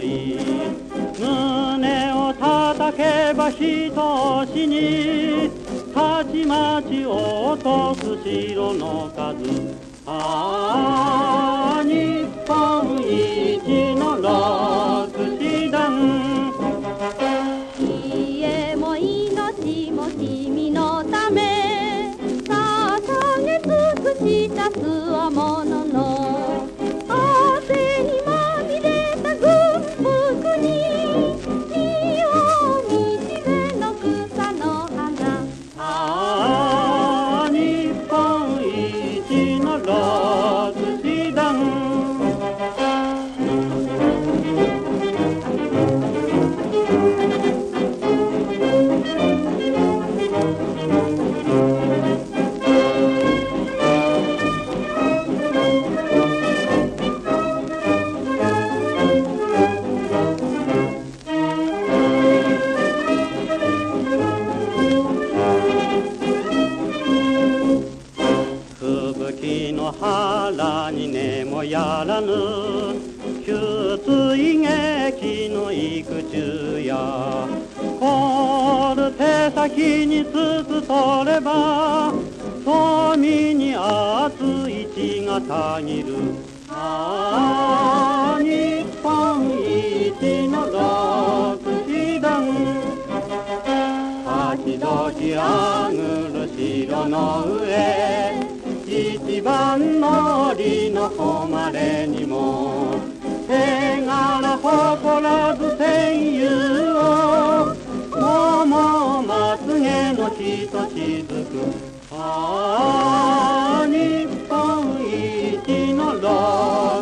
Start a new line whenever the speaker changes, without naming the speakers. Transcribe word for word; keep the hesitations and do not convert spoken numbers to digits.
胸を叩けばひとしにたちまち落とす城の数。ああ日本一の六師団。
家も命も君のため捧げ尽くしたつわものの汗にまみれた軍服に身を道での草の花。
ああ日本一の六師団。吹雪の腹に根もやらぬ出追劇の育中や凍る手先に筒取れば富に熱い血がたぎる。ああ日本一の六師団。時々あぐる城の上一番乗りの誉れにも手柄誇らず戦友を桃まつげのひとしずく。ああ日本一の六